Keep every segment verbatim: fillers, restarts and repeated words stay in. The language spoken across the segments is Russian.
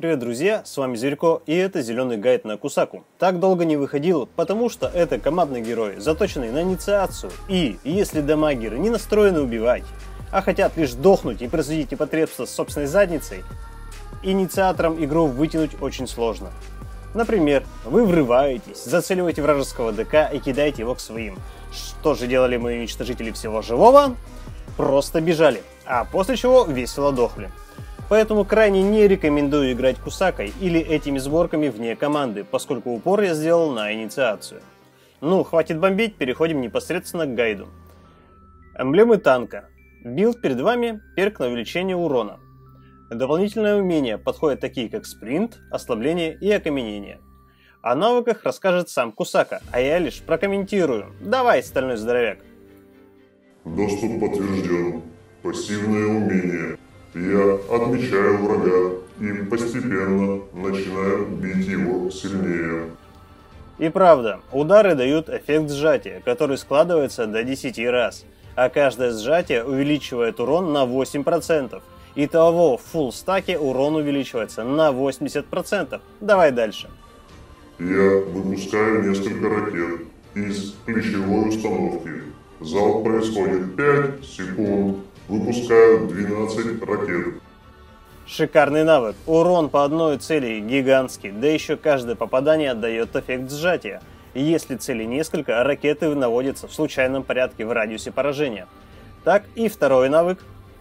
привет, друзья, с вами Зверько, и это зеленый гайд на Кусаку. Так долго не выходил, потому что это командный герой, заточенный на инициацию, и если дамагеры не настроены убивать, а хотят лишь дохнуть и производить непотребство с собственной задницей, инициаторам игру вытянуть очень сложно. Например, вы врываетесь, зацеливаете вражеского ДК и кидаете его к своим. Что же делали мы, уничтожители всего живого? Просто бежали, а после чего весело дохли. Поэтому крайне не рекомендую играть Кусакой или этими сборками вне команды, поскольку упор я сделал на инициацию. Ну, хватит бомбить, переходим непосредственно к гайду. Эмблемы танка. Билд перед вами, перк на увеличение урона. Дополнительные умения подходят такие как спринт, ослабление и окаменение. О навыках расскажет сам Кусака, а я лишь прокомментирую. Давай, стальной здоровяк. Доступ подтвержден. Пассивное умение. Я отмечаю врага и постепенно начинаю бить его сильнее. И правда, удары дают эффект сжатия, который складывается до десяти раз, а каждое сжатие увеличивает урон на восемь процентов. Итого в фулл стаке урон увеличивается на восемьдесят процентов. Давай дальше. Я выпускаю несколько ракет из плечевой установки. Залп происходит пять секунд. Выпускаю двенадцать ракет. Шикарный навык. Урон по одной цели гигантский, да еще каждое попадание отдает эффект сжатия. Если целей несколько, ракеты наводятся в случайном порядке в радиусе поражения. Так и второй навык.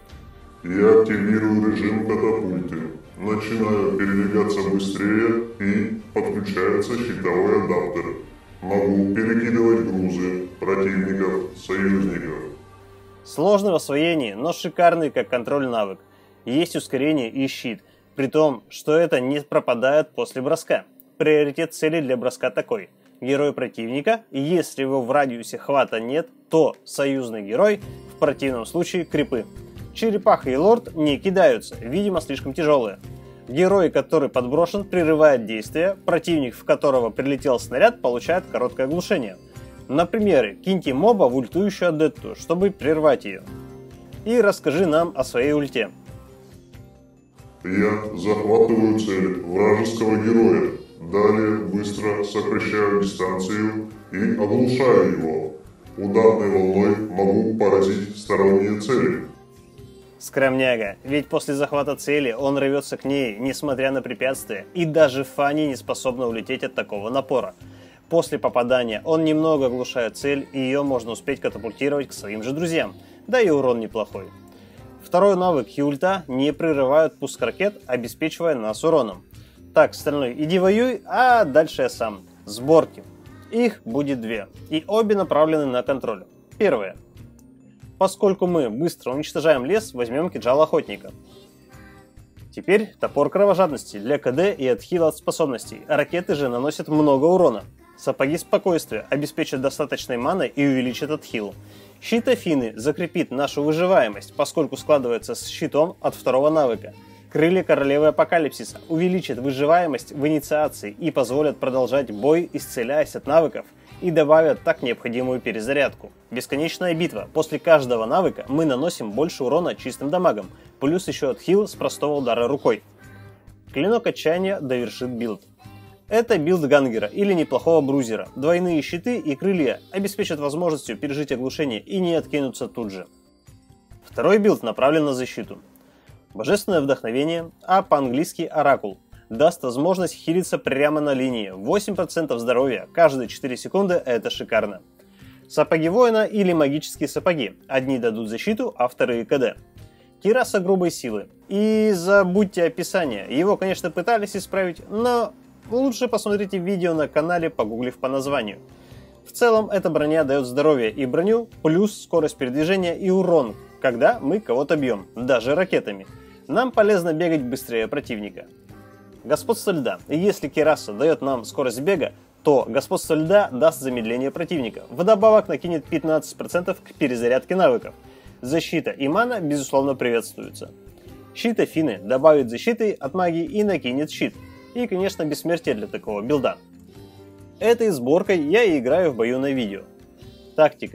Я активирую режим катапульты. Начинаю передвигаться быстрее и подключается щитовой адаптер. Могу перекидывать грузы противников, союзников. Сложный в освоении, но шикарный как контроль навык. Есть ускорение и щит, при том, что это не пропадает после броска. Приоритет цели для броска такой. Герой противника, и если его в радиусе хвата нет, то союзный герой, в противном случае крипы. Черепаха и лорд не кидаются, видимо слишком тяжелые. Герой, который подброшен, прерывает действие, противник, в которого прилетел снаряд, получает короткое оглушение. Например, киньте моба в ультующую адепту, чтобы прервать ее. И расскажи нам о своей ульте. Я захватываю цель вражеского героя. Далее быстро сокращаю дистанцию и оглушаю его. Ударной волной могу поразить сторонние цели. Скромняга, ведь после захвата цели он рвется к ней, несмотря на препятствия, и даже Фанни не способна улететь от такого напора. После попадания он немного оглушает цель, и ее можно успеть катапультировать к своим же друзьям, да и урон неплохой. Второй навык и ульта не прерывают пуск ракет, обеспечивая нас уроном. Так, стальной, иди воюй, а дальше я сам. Сборки. Их будет две, и обе направлены на контроль. Первое. Поскольку мы быстро уничтожаем лес, возьмем кинжал охотника. Теперь топор кровожадности для КД и отхила от способностей, а ракеты же наносят много урона. Сапоги спокойствия обеспечат достаточной маной и увеличат отхил. Щит Афины закрепит нашу выживаемость, поскольку складывается с щитом от второго навыка. Крылья Королевы Апокалипсиса увеличат выживаемость в инициации и позволят продолжать бой, исцеляясь от навыков, и добавят так необходимую перезарядку. Бесконечная битва. После каждого навыка мы наносим больше урона чистым дамагом, плюс еще отхил с простого удара рукой. Клинок отчаяния довершит билд. Это билд гангера или неплохого брузера. Двойные щиты и крылья обеспечат возможностью пережить оглушение и не откинуться тут же. Второй билд направлен на защиту. Божественное вдохновение, а по-английски оракул, даст возможность хилиться прямо на линии. восемь процентов здоровья каждые четыре секунды, это шикарно. Сапоги воина или магические сапоги. Одни дадут защиту, а вторые КД. Кираса грубой силы. И забудьте описание. Его, конечно, пытались исправить, но лучше посмотрите видео на канале, погуглив по названию. В целом, эта броня дает здоровье и броню, плюс скорость передвижения и урон, когда мы кого-то бьем, даже ракетами. Нам полезно бегать быстрее противника. Господство льда. Если Кираса дает нам скорость бега, то господство льда даст замедление противника. Вдобавок накинет пятнадцать процентов к перезарядке навыков. Защита и мана, безусловно, приветствуются. Щит Афины добавит защиты от магии и накинет щит. И, конечно, бессмертие для такого билда. Этой сборкой я и играю в бою на видео. Тактика.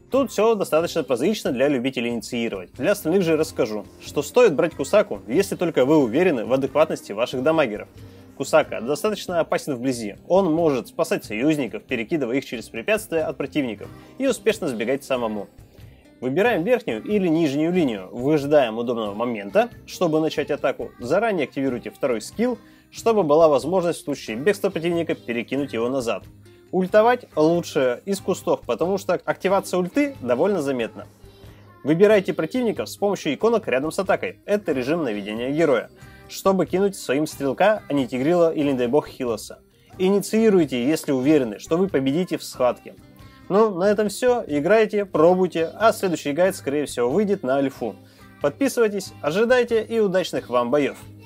Тут все достаточно прозаично для любителей инициировать. Для остальных же расскажу, что стоит брать Кусаку, если только вы уверены в адекватности ваших дамагеров. Кусака достаточно опасен вблизи. Он может спасать союзников, перекидывая их через препятствия от противников, и успешно сбегать самому. Выбираем верхнюю или нижнюю линию, выжидаем удобного момента, чтобы начать атаку, заранее активируйте второй скилл, чтобы была возможность в случае бегства противника перекинуть его назад. Ультовать лучше из кустов, потому что активация ульты довольно заметна. Выбирайте противников с помощью иконок рядом с атакой. Это режим наведения героя, чтобы кинуть своим стрелка, а не тигрила или, не дай бог, хилоса. Инициируйте, если уверены, что вы победите в схватке. Ну, на этом все. Играйте, пробуйте, а следующий гайд, скорее всего, выйдет на альфу. Подписывайтесь, ожидайте и удачных вам боев!